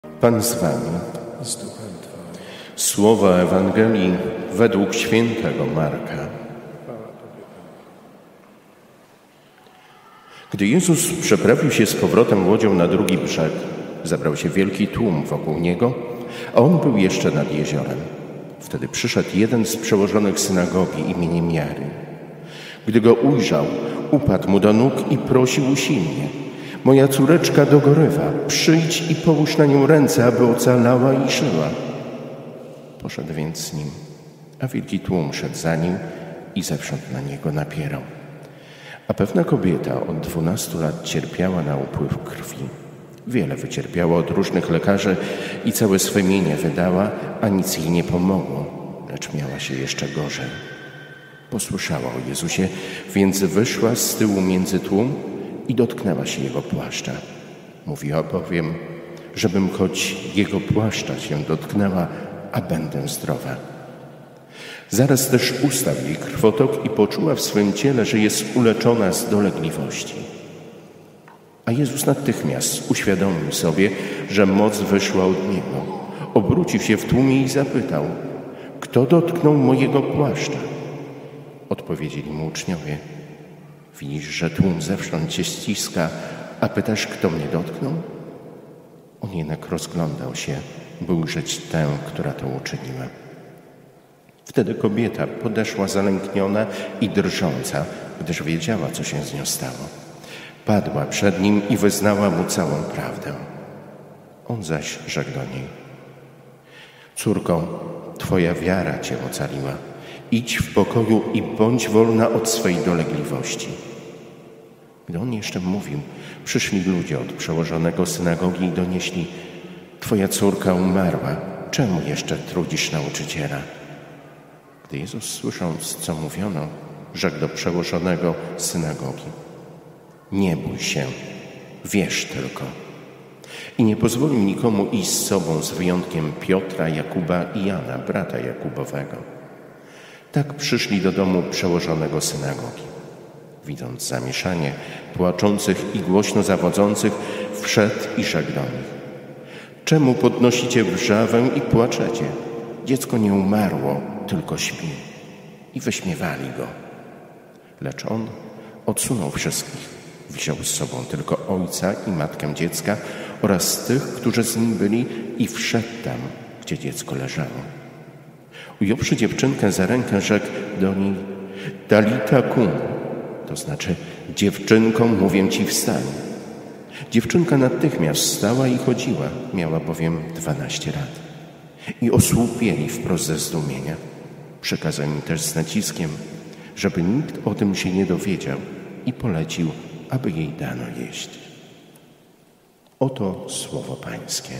Pan z wami. Z duchem Twoim. Słowa Ewangelii według świętego Marka. Gdy Jezus przeprawił się z powrotem łodzią na drugi brzeg, zebrał się wielki tłum wokół Niego, a On był jeszcze nad jeziorem. Wtedy przyszedł jeden z przełożonych synagogi imieniem Jary. Gdy Go ujrzał, upadł Mu do nóg i prosił usilnie: moja córeczka dogorywa, przyjdź i połóż na nią ręce, aby ocalała i żyła. Poszedł więc z nim, a wielki tłum szedł za nim i zewsząd na niego napierał. A pewna kobieta od 12 lat cierpiała na upływ krwi. Wiele wycierpiała od różnych lekarzy i całe swe mienie wydała, a nic jej nie pomogło, lecz miała się jeszcze gorzej. Posłyszała o Jezusie, więc wyszła z tyłu między tłum i dotknęła się Jego płaszcza. Mówiła bowiem, żebym choć Jego płaszcza się dotknęła, a będę zdrowa. Zaraz też ustał jej krwotok i poczuła w swym ciele, że jest uleczona z dolegliwości. A Jezus natychmiast uświadomił sobie, że moc wyszła od Niego. Obrócił się w tłumie i zapytał: kto dotknął mojego płaszcza? Odpowiedzieli Mu uczniowie: widzisz, że tłum zewsząd cię ściska, a pytasz, kto mnie dotknął? On jednak rozglądał się, by ujrzeć tę, która to uczyniła. Wtedy kobieta podeszła zalękniona i drżąca, gdyż wiedziała, co się z nią stało. Padła przed Nim i wyznała Mu całą prawdę. On zaś rzekł do niej: córko, Twoja wiara Cię ocaliła. Idź w pokoju i bądź wolna od swej dolegliwości. Gdy on jeszcze mówił, przyszli ludzie od przełożonego synagogi i donieśli: Twoja córka umarła, czemu jeszcze trudzisz nauczyciela? Gdy Jezus, słysząc, co mówiono, rzekł do przełożonego synagogi: nie bój się, wierz tylko. I nie pozwolił nikomu iść z sobą z wyjątkiem Piotra, Jakuba i Jana, brata Jakubowego. Tak przyszli do domu przełożonego synagogi. Widząc zamieszanie, płaczących i głośno zawodzących, wszedł i rzekł do nich: czemu podnosicie wrzawę i płaczecie? Dziecko nie umarło, tylko śpi. I wyśmiewali go. Lecz on odsunął wszystkich. Wziął z sobą tylko ojca i matkę dziecka oraz tych, którzy z nim byli, i wszedł tam, gdzie dziecko leżało. Ująwszy dziewczynkę za rękę, rzekł do niej: Talita kum, to znaczy: dziewczynko, mówię ci, wstań. Dziewczynka natychmiast wstała i chodziła, miała bowiem 12 lat. I osłupieli wprost ze zdumienia. Przekazał im też z naciskiem, żeby nikt o tym się nie dowiedział, i polecił, aby jej dano jeść. Oto słowo Pańskie.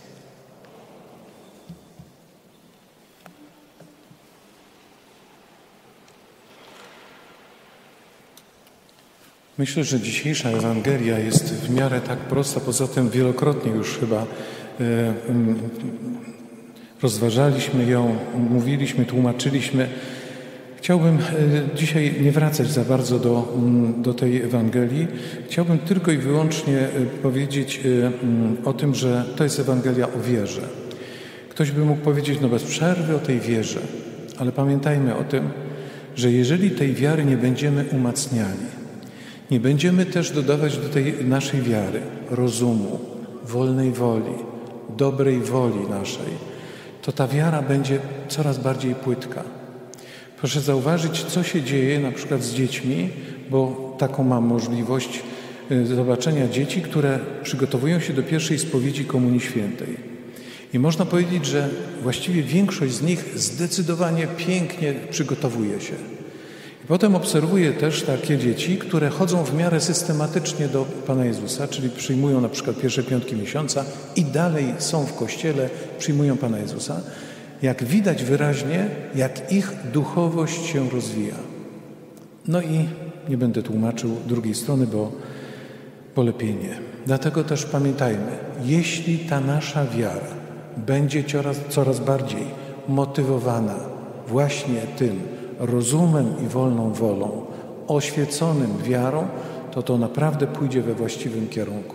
Myślę, że dzisiejsza Ewangelia jest w miarę tak prosta, poza tym wielokrotnie już chyba rozważaliśmy ją, mówiliśmy, tłumaczyliśmy. Chciałbym dzisiaj nie wracać za bardzo do tej Ewangelii. Chciałbym tylko i wyłącznie powiedzieć o tym, że to jest Ewangelia o wierze. Ktoś by mógł powiedzieć, no bez przerwy o tej wierze, ale pamiętajmy o tym, że jeżeli tej wiary nie będziemy umacniali, nie będziemy też dodawać do tej naszej wiary rozumu, wolnej woli, dobrej woli naszej, to ta wiara będzie coraz bardziej płytka. Proszę zauważyć, co się dzieje na przykład z dziećmi, bo taką mam możliwość zobaczenia dzieci, które przygotowują się do pierwszej spowiedzi Komunii Świętej. I można powiedzieć, że właściwie większość z nich zdecydowanie pięknie przygotowuje się. I potem obserwuję też takie dzieci, które chodzą w miarę systematycznie do Pana Jezusa, czyli przyjmują na przykład pierwsze piątki miesiąca i dalej są w kościele, przyjmują Pana Jezusa. Jak widać wyraźnie, jak ich duchowość się rozwija. No i nie będę tłumaczył drugiej strony, bo lepiej nie. Dlatego też pamiętajmy, jeśli ta nasza wiara będzie coraz bardziej motywowana właśnie tym rozumem i wolną wolą, oświeconym wiarą, to naprawdę pójdzie we właściwym kierunku.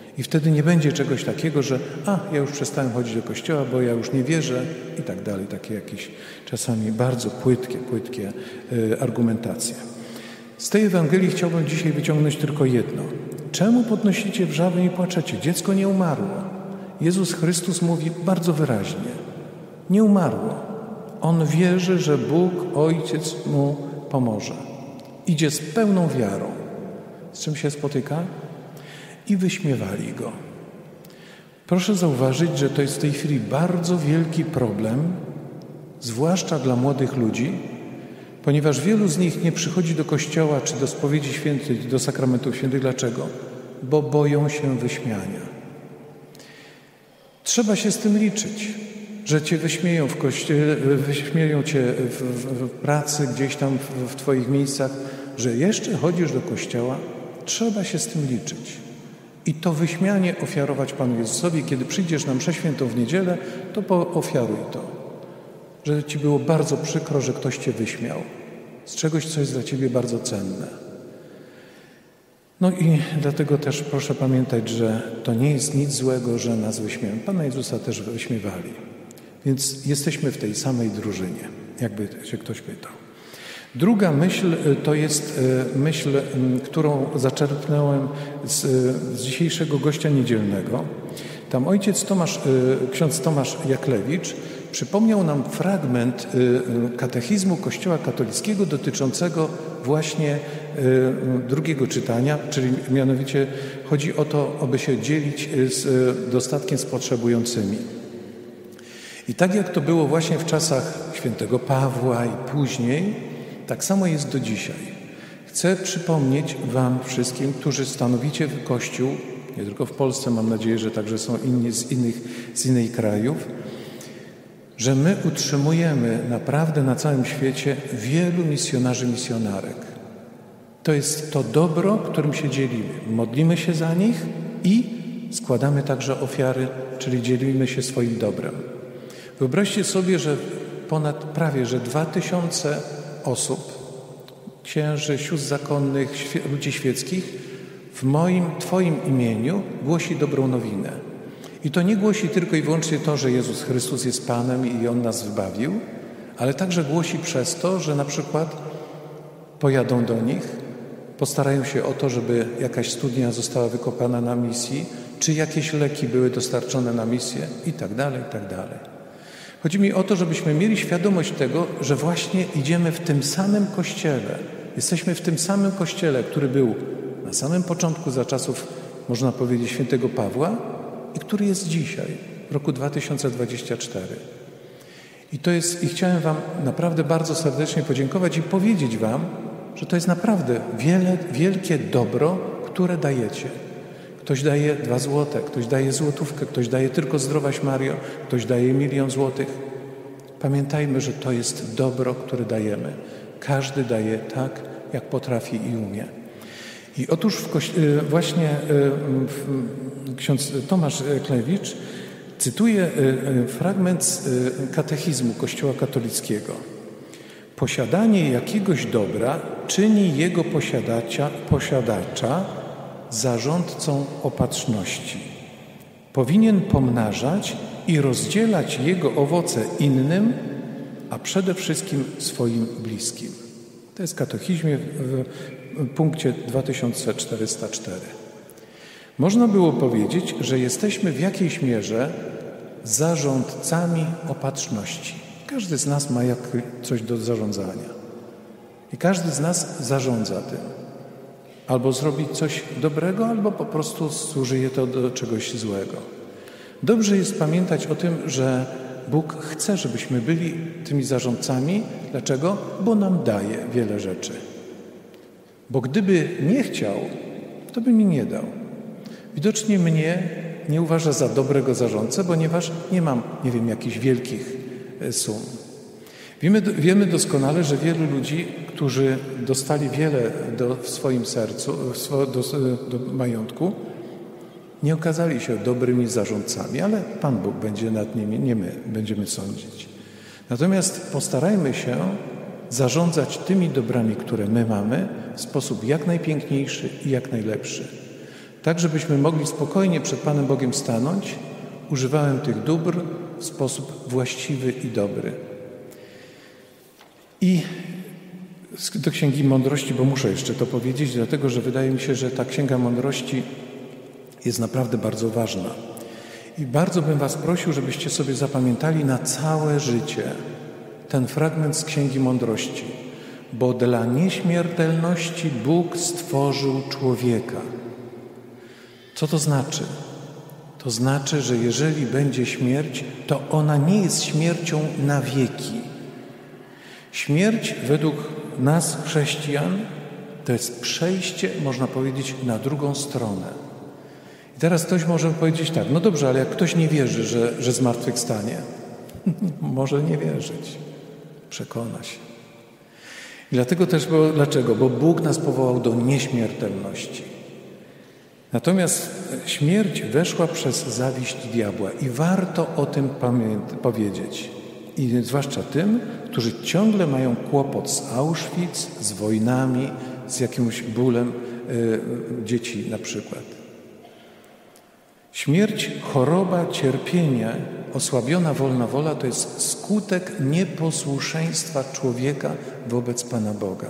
I wtedy nie będzie czegoś takiego, że ja już przestałem chodzić do kościoła, bo ja już nie wierzę i tak dalej. Takie jakieś czasami bardzo płytkie argumentacje. Z tej Ewangelii chciałbym dzisiaj wyciągnąć tylko jedno. Czemu podnosicie wrzawę i płaczecie? Dziecko nie umarło. Jezus Chrystus mówi bardzo wyraźnie. Nie umarło. On wierzy, że Bóg, Ojciec mu pomoże. Idzie z pełną wiarą. Z czym się spotyka? I wyśmiewali go. Proszę zauważyć, że to jest w tej chwili bardzo wielki problem, zwłaszcza dla młodych ludzi, ponieważ wielu z nich nie przychodzi do kościoła czy do spowiedzi świętej, do sakramentów świętych. Dlaczego? Bo boją się wyśmiania. Trzeba się z tym liczyć, że cię wyśmieją w kościele, wyśmieją cię w pracy, gdzieś tam w twoich miejscach, że jeszcze chodzisz do kościoła. Trzeba się z tym liczyć. I to wyśmianie ofiarować Panu Jezusowi. Kiedy przyjdziesz na mszę świętą w niedzielę, to ofiaruj to. Że ci było bardzo przykro, że ktoś cię wyśmiał. Z czegoś, co jest dla ciebie bardzo cenne. No i dlatego też proszę pamiętać, że to nie jest nic złego, że nas wyśmieją. Pana Jezusa też wyśmiewali. Więc jesteśmy w tej samej drużynie, jakby się ktoś pytał. Druga myśl to jest myśl, którą zaczerpnąłem z dzisiejszego gościa niedzielnego. Tam ksiądz Tomasz Jaklewicz przypomniał nam fragment katechizmu Kościoła katolickiego dotyczącego właśnie drugiego czytania, czyli mianowicie chodzi o to, aby się dzielić dostatkiem z potrzebującymi. I tak jak to było właśnie w czasach świętego Pawła i później, tak samo jest do dzisiaj. Chcę przypomnieć wam wszystkim, którzy stanowicie Kościół, nie tylko w Polsce, mam nadzieję, że także są inni z innych krajów, że my utrzymujemy naprawdę na całym świecie wielu misjonarzy, misjonarek. To jest to dobro, którym się dzielimy. Modlimy się za nich i składamy także ofiary, czyli dzielimy się swoim dobrem. Wyobraźcie sobie, że prawie 2000 osób, księży, sióstr zakonnych, ludzi świeckich w Twoim imieniu głosi dobrą nowinę. I to nie głosi tylko i wyłącznie to, że Jezus Chrystus jest Panem i On nas wybawił, ale także głosi przez to, że na przykład pojadą do nich, postarają się o to, żeby jakaś studnia została wykopana na misji, czy jakieś leki były dostarczone na misję i tak dalej, i tak dalej. Chodzi mi o to, żebyśmy mieli świadomość tego, że właśnie idziemy w tym samym Kościele. Jesteśmy w tym samym Kościele, który był na samym początku za czasów, można powiedzieć, świętego Pawła i który jest dzisiaj, w roku 2024. I chciałem wam naprawdę bardzo serdecznie podziękować i powiedzieć wam, że to jest naprawdę wielkie dobro, które dajecie. Ktoś daje 2 złote, ktoś daje złotówkę, ktoś daje tylko Zdrowaś Mario, ktoś daje 1 000 000 złotych. Pamiętajmy, że to jest dobro, które dajemy. Każdy daje tak, jak potrafi i umie. I otóż właśnie ksiądz Tomasz Jaklewicz cytuje fragment z katechizmu Kościoła katolickiego. Posiadanie jakiegoś dobra czyni jego posiadacza zarządcą opatrzności. Powinien pomnażać i rozdzielać jego owoce innym, a przede wszystkim swoim bliskim. To jest w katechizmie w punkcie 2404. Można było powiedzieć, że jesteśmy w jakiejś mierze zarządcami opatrzności. Każdy z nas ma coś do zarządzania. I każdy z nas zarządza tym. Albo zrobić coś dobrego, albo po prostu zużyje to do czegoś złego. Dobrze jest pamiętać o tym, że Bóg chce, żebyśmy byli tymi zarządcami. Dlaczego? Bo nam daje wiele rzeczy. Bo gdyby nie chciał, to by mi nie dał. Widocznie mnie nie uważa za dobrego zarządcę, ponieważ nie mam, jakichś wielkich sum. Wiemy doskonale, że wielu ludzi, którzy dostali wiele w swoim sercu, do majątku, nie okazali się dobrymi zarządcami, ale Pan Bóg będzie nad nimi, nie my będziemy sądzić. Natomiast postarajmy się zarządzać tymi dobrami, które my mamy, w sposób jak najpiękniejszy i jak najlepszy. Tak, żebyśmy mogli spokojnie przed Panem Bogiem stanąć, używałem tych dóbr w sposób właściwy i dobry. I do Księgi Mądrości, bo muszę jeszcze to powiedzieć, dlatego że wydaje mi się, że ta Księga Mądrości jest naprawdę bardzo ważna. I bardzo bym was prosił, żebyście sobie zapamiętali na całe życie ten fragment z Księgi Mądrości. Bo dla nieśmiertelności Bóg stworzył człowieka. Co to znaczy? To znaczy, że jeżeli będzie śmierć, to ona nie jest śmiercią na wieki. Śmierć według nas, chrześcijan, to jest przejście, można powiedzieć, na drugą stronę. I teraz ktoś może powiedzieć tak, no dobrze, ale jak ktoś nie wierzy, że zmartwychwstanie, może nie wierzyć. Przekona się. I dlatego też, dlaczego? Bo Bóg nas powołał do nieśmiertelności. Natomiast śmierć weszła przez zawiść diabła i warto o tym powiedzieć. I zwłaszcza tym, którzy ciągle mają kłopot z Auschwitz, z wojnami, z jakimś bólem dzieci na przykład. Śmierć, choroba, cierpienie, osłabiona wolna wola to jest skutek nieposłuszeństwa człowieka wobec Pana Boga.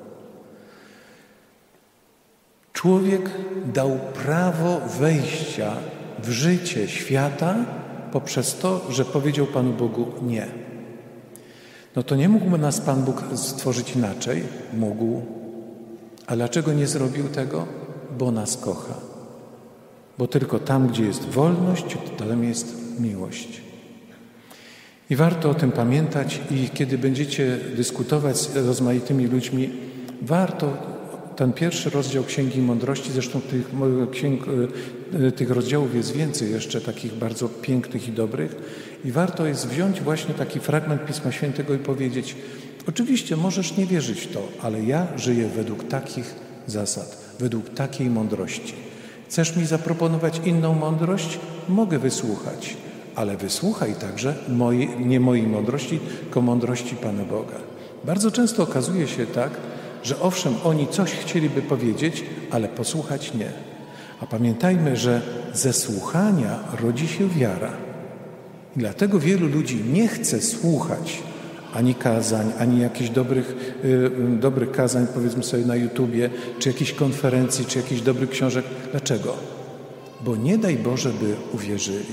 Człowiek dał prawo wejścia w życie świata poprzez to, że powiedział Panu Bogu nie. No to nie mógłby nas Pan Bóg stworzyć inaczej? Mógł. A dlaczego nie zrobił tego? Bo nas kocha. Bo tylko tam, gdzie jest wolność, tam jest miłość. I warto o tym pamiętać i kiedy będziecie dyskutować z rozmaitymi ludźmi, warto ten pierwszy rozdział Księgi Mądrości, zresztą tych rozdziałów jest więcej jeszcze takich bardzo pięknych i dobrych i warto jest wziąć właśnie taki fragment Pisma Świętego i powiedzieć, oczywiście możesz nie wierzyć w to, ale ja żyję według takich zasad, według takiej mądrości. Chcesz mi zaproponować inną mądrość? Mogę wysłuchać, ale wysłuchaj także nie mojej mądrości, tylko mądrości Pana Boga. Bardzo często okazuje się tak, że owszem, oni coś chcieliby powiedzieć, ale posłuchać nie. A pamiętajmy, że ze słuchania rodzi się wiara. I dlatego wielu ludzi nie chce słuchać ani kazań, ani jakichś dobrych kazań, powiedzmy sobie na YouTubie, czy jakichś konferencji, czy jakichś dobrych książek. Dlaczego? Bo nie daj Boże, by uwierzyli.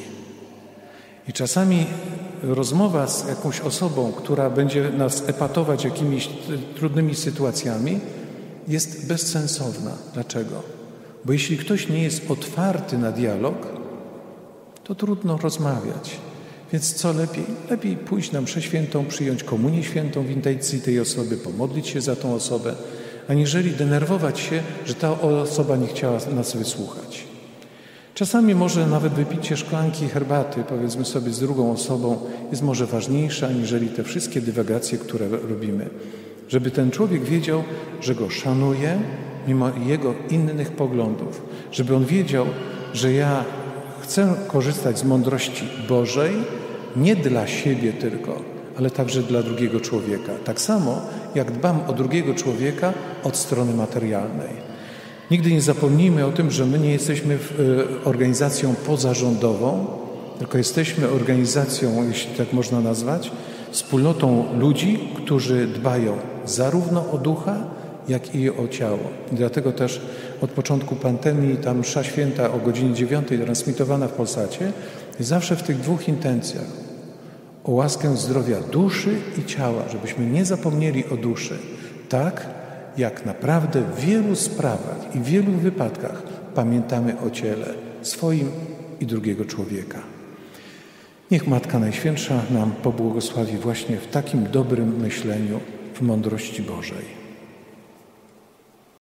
I czasami rozmowa z jakąś osobą, która będzie nas epatować jakimiś trudnymi sytuacjami, jest bezsensowna. Dlaczego? Bo jeśli ktoś nie jest otwarty na dialog, to trudno rozmawiać. Więc co lepiej? Lepiej pójść na mszę świętą, przyjąć komunię świętą w intencji tej osoby, pomodlić się za tą osobę, aniżeli denerwować się, że ta osoba nie chciała nas wysłuchać. Czasami może nawet wypicie szklanki herbaty, powiedzmy sobie, z drugą osobą jest może ważniejsze, aniżeli te wszystkie dywagacje, które robimy. Żeby ten człowiek wiedział, że go szanuję, mimo jego innych poglądów. Żeby on wiedział, że ja chcę korzystać z mądrości Bożej, nie dla siebie tylko, ale także dla drugiego człowieka. Tak samo jak dbam o drugiego człowieka od strony materialnej. Nigdy nie zapomnijmy o tym, że my nie jesteśmy organizacją pozarządową, tylko jesteśmy organizacją, jeśli tak można nazwać, wspólnotą ludzi, którzy dbają zarówno o ducha, jak i o ciało. I dlatego też od początku pandemii ta msza święta o godzinie 9 transmitowana w Polsacie jest zawsze w tych dwóch intencjach. O łaskę zdrowia duszy i ciała, żebyśmy nie zapomnieli o duszy. Tak, jak naprawdę w wielu sprawach i w wielu wypadkach pamiętamy o ciele swoim i drugiego człowieka. Niech Matka Najświętsza nam pobłogosławi właśnie w takim dobrym myśleniu w mądrości Bożej.